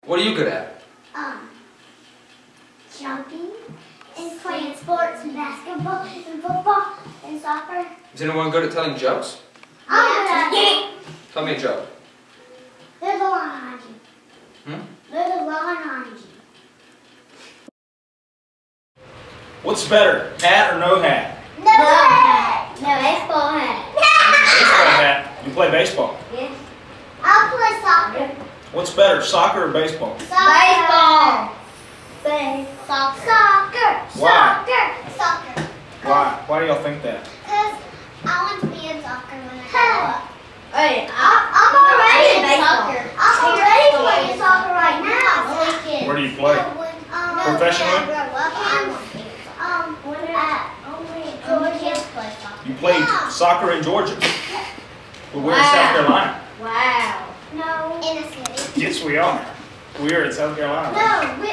What are you good at? Jumping and playing sports and basketball and football and soccer. Is anyone good at telling jokes? Yeah. Tell me a joke. There's a line on you. There's a line on you. What's better, hat or no hat? No hat. No baseball hat. Baseball hat. You play baseball. Yes. I'll play soccer. What's better, soccer or baseball? Baseball. Soccer. Why? Soccer. Why? Why do y'all think that? Because I want to be in soccer when I grow up. Hey, I'm already in soccer. I'm already playing soccer right now. Where do you play? Professionally? You played soccer in Georgia. But we're in South Carolina. wow. No. In a city. Yes, we are. We are in South Carolina. No, we